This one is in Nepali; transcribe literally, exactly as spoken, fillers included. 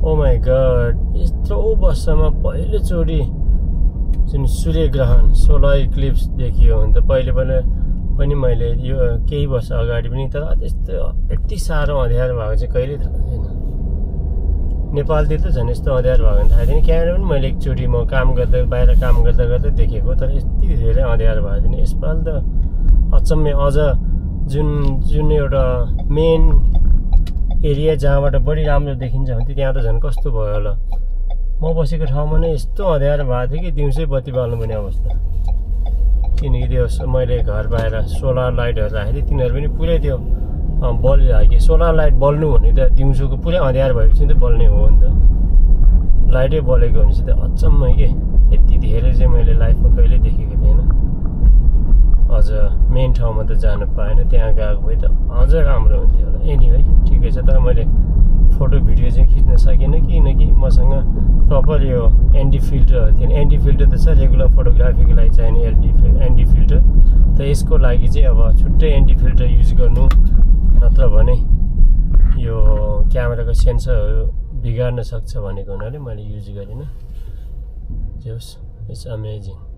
ओ माई गॉड यत्रो वर्षमा पहिलोचोटि जुन सूर्यग्रहण सोलर इक्लिप्स देखियो भने त पहिले पहिले पनि मैले यो केही वर्ष अगाडि पनि तर त्यस्तो यति साह्रो अँध्यारो भएको चाहिँ कहिले थाहा छैन नेपालतिर त झन् यस्तो अँध्यारो भएको थाहा थिएन क्यानाडा पनि मैले एकचोटि म काम गर्दा बाहिर काम गर्दा गर्दै देखेको तर यति धेरै अँध्यारो भएको थिएन यसपालि त अचम्मै अझ जुन जुन एउटा मेन एरिया जहाँबाट बढी राम्रो देखिन्छ भने त्यहाँ त झन् कस्तो भयो होला म बसेको ठाउँमा नै यस्तो अँध्यारो भएको थियो कि दिउँसै बत्ती बाल्नुपर्ने अवस्था किनकि त्यो मैले घर बाहिर सोलर लाइटहरू राखेको थिएँ तिनीहरू पनि पुरै त्यो बलिरहेको कि सोलर लाइट बल्नु भने त दिउँसोको पुरै अँध्यारो भएपछि त बल्ने हो नि त लाइटै बलेको भनेपछि त अचम्मै के यति धेरै चाहिँ मैले लाइफमा कहिले देखेको थिएन अझ मेन ठाउँमा त जानु पाएन त्यहाँ गएको भए त अझ राम्रो हुन्थ्यो होला एनिवे ठिकै छ तर मैले फोटो भिडियो चाहिँ खिच्न सकिनँ किनकि मसँग प्रपर यो एन्टी फिल्टरहरू थिएन एन्टी फिल्टर त छ रेगुलर फोटोग्राफीको लागि चाहिने एन्टी एन्टी फिल्टर त यसको लागि चाहिँ अब छुट्टै एन्टी फिल्टर युज गर्नु नत्र भने यो क्यामेराको सेन्सरहरू बिगार्न सक्छ भनेको हुनाले मैले युज गरिनँ जस इट्स अमेजिङ